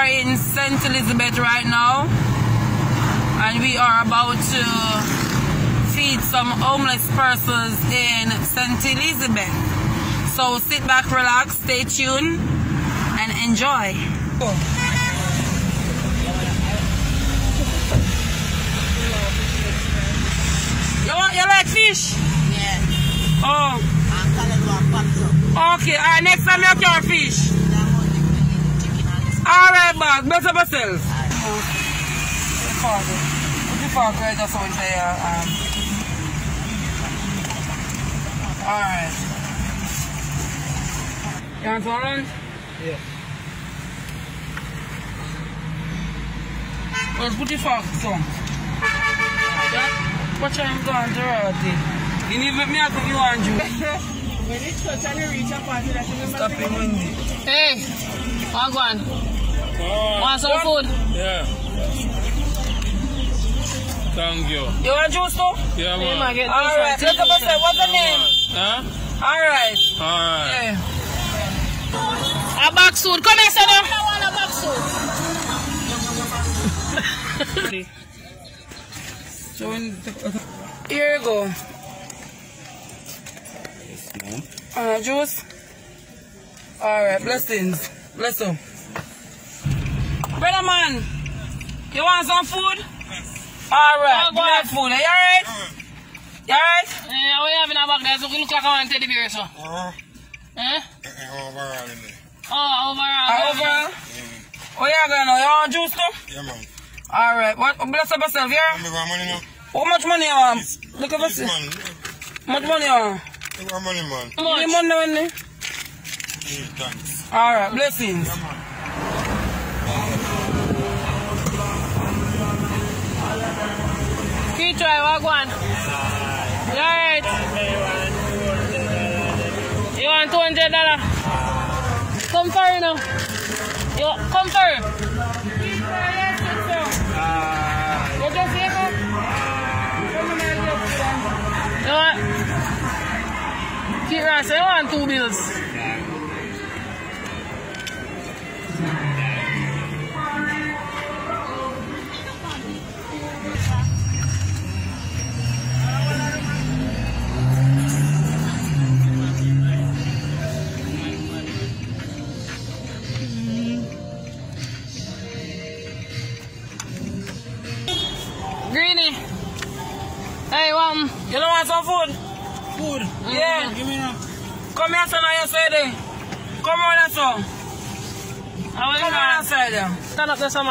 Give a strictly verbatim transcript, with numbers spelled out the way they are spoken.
are in Saint Elizabeth right now, and we are about to feed some homeless persons in Saint Elizabeth. So sit back, relax, stay tuned, and enjoy. You want, you like fish? Yeah. Oh. Okay, alright, next time you can fish. Alright, boss, bless up yourself. Put the fork right just out there. Um. Alright. You want some lunch? Yeah. Let's put the fork some. Yeah? Watch how I'm going to rotate. You need me to give you one juice. When it's touch and you reach a party, that's the Stop it, Wendy. Hey, want one? Oh, Want some food? yeah. Thank you. You want juice too? Yeah, Hey, man. man, get this Alright, one. let's go say, what's the name? Huh? Alright. Alright. Yeah. A box food. Come here, son. I want a box food. So when here you go. Uh, juice. Alright, blessings. Bless you. Brother man, you want some food? Alright, give me that food. You alright? You alright? Yeah, we having a back there, so we look like I want teddy bear, so. Uh-huh. Eh? Overall in there. Oh, overall. Uh, overall? Oh, you going now? You want juice too? Yeah, man. Alright, what? Bless up yourself, yeah? You got money now? How much money you want? Look at this. Man, How much money you want? you got money, man. Give me money, money. Yeah, thanks. Alright, blessings. Yeah, man. Keep try, what one? You alright? You want two hundred dollars? Come for it now. You, come for it. What you say, man? You want? Keep right, so you want two bills. Greenie. Hey, um, You don't want some food? Food? Yeah. Give me now. Come here, son, on your side there. Come on, son. how are you, Come on, man? outside there. Stand up there, some